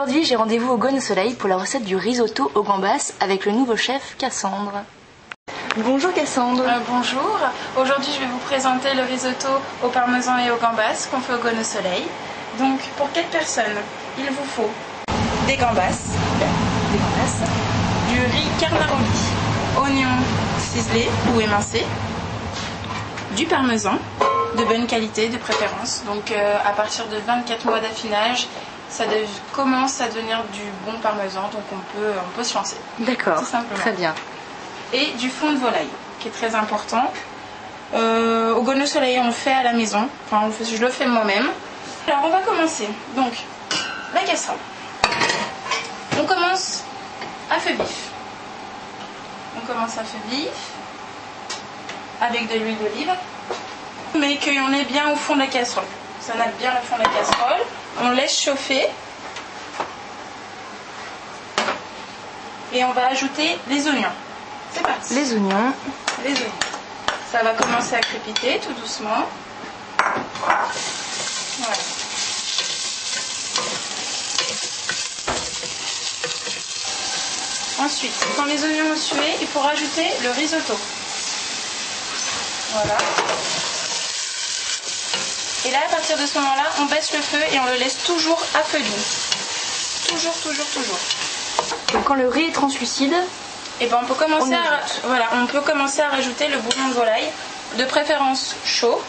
Aujourd'hui, j'ai rendez-vous au Gone au Soleil pour la recette du risotto aux gambas avec le nouveau chef Cassandre. Bonjour Cassandre. Bonjour. Aujourd'hui, je vais vous présenter le risotto au parmesan et aux gambas qu'on fait au Gone au Soleil. Donc, pour 4 personnes, il vous faut des gambas, du riz carnaroli, oignons ciselés ou émincés, du parmesan de bonne qualité de préférence. Donc, à partir de 24 mois d'affinage, ça commence à devenir du bon parmesan, donc on peut se lancer. D'accord, très bien. Et du fond de volaille, qui est très important. Au Gone au Soleil, on le fait à la maison. Enfin, je le fais moi-même. Alors, on va commencer. Donc, la casserole. On commence à feu vif. On commence à feu vif avec de l'huile d'olive, mais qu'on est bien au fond de la casserole. Ça nappe bien le fond de la casserole. On laisse chauffer. Et on va ajouter les oignons. C'est parti. Les oignons. Les oignons. Ça va commencer à crépiter tout doucement. Voilà. Ensuite, quand les oignons ont sué, il faut rajouter le risotto. Voilà. Et là, à partir de ce moment-là, on baisse le feu et on le laisse toujours à feu doux. Toujours. Donc quand le riz est translucide, et ben on peut commencer à rajouter le bouillon de volaille, de préférence chaud.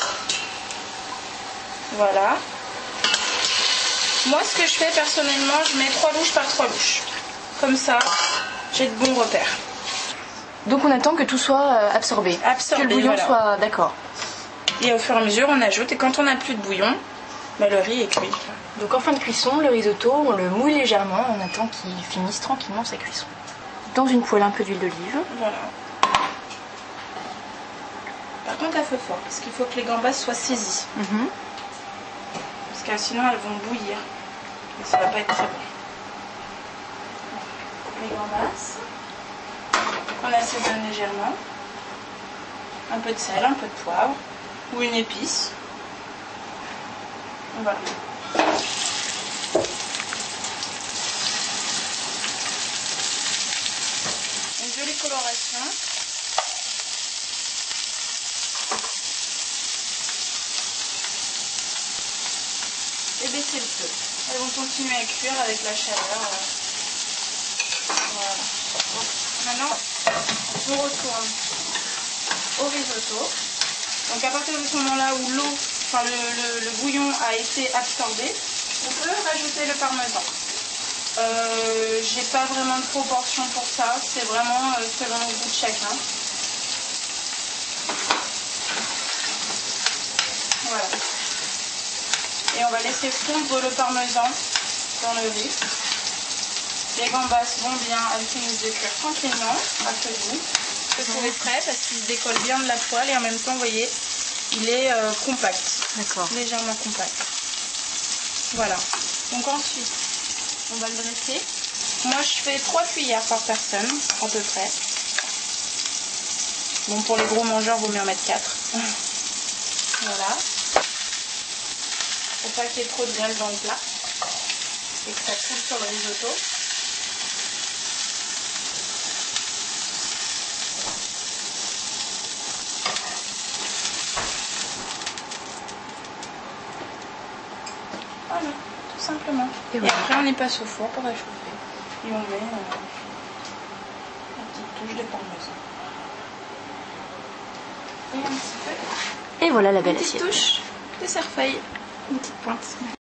Voilà. Moi, ce que je fais personnellement, je mets 3 louches par 3 louches. Comme ça, j'ai de bons repères. Donc on attend que tout soit absorbé. Que le bouillon soit d'accord. Et au fur et à mesure, on ajoute. Et quand on n'a plus de bouillon, le riz est cuit. Donc en fin de cuisson, le risotto, on le mouille légèrement. On attend qu'il finisse tranquillement sa cuisson. Dans une poêle, un peu d'huile d'olive. Voilà. Par contre, à feu fort, parce qu'il faut que les gambas soient saisies. Parce que sinon, elles vont bouillir. Et ça va pas être très bon. Les gambas. On assaisonne légèrement. Un peu de sel, un peu de poivre. Ou une épice. Voilà. Une jolie coloration. Et baisser le feu. Elles vont continuer à cuire avec la chaleur. Voilà. Maintenant, on retourne au risotto. Donc à partir de ce moment-là où l'eau, le bouillon a été absorbé, on peut rajouter le parmesan. J'ai pas vraiment de proportion pour ça, c'est vraiment selon le goût de chacun. Voilà. Et on va laisser fondre le parmesan dans le riz. Les gambas vont bien, elles finissent de cuire tranquillement, à feu doux. Le four est prêt parce qu'il se décolle bien de la poêle et en même temps, vous voyez, il est compact. D'accord. Légèrement compact. Voilà. Donc ensuite, on va le dresser. Moi, je fais 3 cuillères par personne, à peu près. Bon, pour les gros mangeurs, il vaut mieux en mettre 4. Voilà. Pour pas qu'il y ait trop de graisse dans le plat. Et que ça coule sur le risotto. Voilà, tout simplement. Et après, on y passe au four pour réchauffer. Et on met la petite touche de parmesan. Et un petit peu. Et voilà la belle assiette. Une petite touche de cerfeuil. Une petite pointe.